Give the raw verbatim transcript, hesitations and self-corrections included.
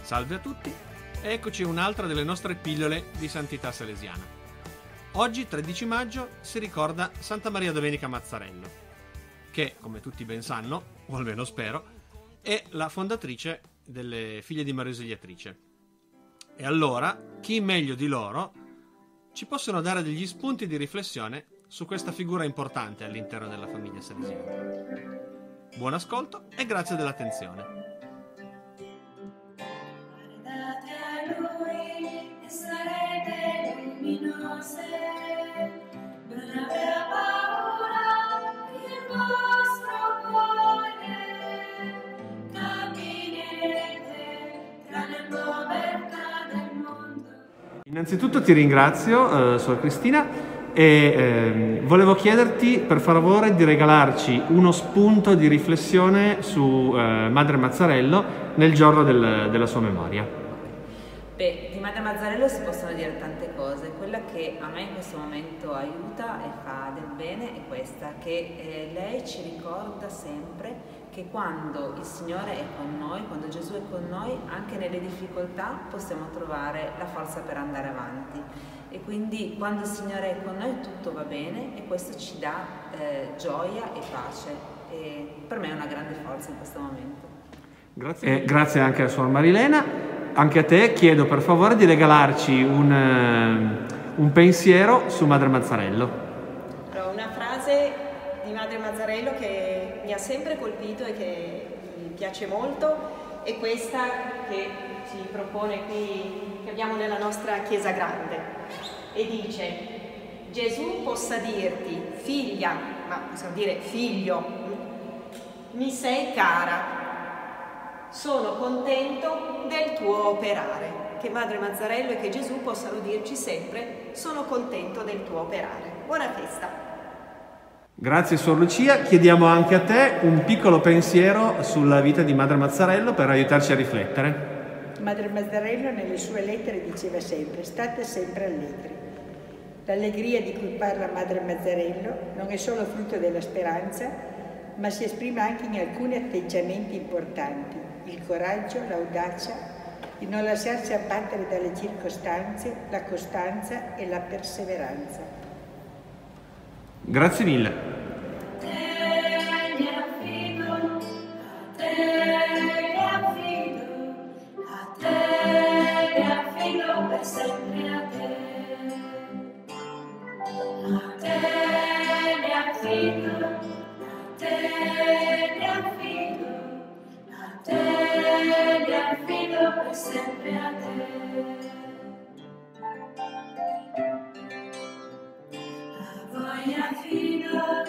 Salve a tutti e eccoci a un'altra delle nostre pillole di santità salesiana. Oggi, tredici maggio, si ricorda Santa Maria Domenica Mazzarello, che, come tutti ben sanno, o almeno spero, è la fondatrice delle Figlie di Maria Ausiliatrice. E allora, chi meglio di loro ci possono dare degli spunti di riflessione su questa figura importante all'interno della famiglia salesiana. Buon ascolto e grazie dell'attenzione. Innanzitutto ti ringrazio, eh, Suor Cristina, e eh, volevo chiederti per favore di regalarci uno spunto di riflessione su eh, Madre Mazzarello nel giorno del, della sua memoria. Beh, di Madre Mazzarello si possono dire tante cose. Quella che a me in questo momento aiuta e fa del bene è questa, che eh, lei ci ricorda sempre che quando il Signore è con noi, quando Gesù è con noi, anche nelle difficoltà possiamo trovare la forza per andare avanti. E quindi quando il Signore è con noi tutto va bene e questo ci dà eh, gioia e pace. E per me è una grande forza in questo momento. Grazie. Eh, grazie anche a Suor Marilena. Anche a te chiedo per favore di regalarci un, uh, un pensiero su Madre Mazzarello. Allora, una frase di Madre Mazzarello che mi ha sempre colpito e che mi piace molto è questa che ci propone qui, che abbiamo nella nostra Chiesa Grande, e dice: Gesù possa dirti, figlia, ma possiamo dire figlio, mi sei cara, sono contento del tuo operare. Che Madre Mazzarello e che Gesù possano dirci sempre: sono contento del tuo operare. Buona festa! Grazie Suor Lucia, chiediamo anche a te un piccolo pensiero sulla vita di Madre Mazzarello per aiutarci a riflettere. Madre Mazzarello nelle sue lettere diceva sempre: state sempre allegri. L'allegria di cui parla Madre Mazzarello non è solo frutto della speranza, ma si esprime anche in alcuni atteggiamenti importanti: il coraggio, l'audacia, il non lasciarsi abbattere dalle circostanze, la costanza e la perseveranza. Grazie mille. Sempre a te, a voi affido.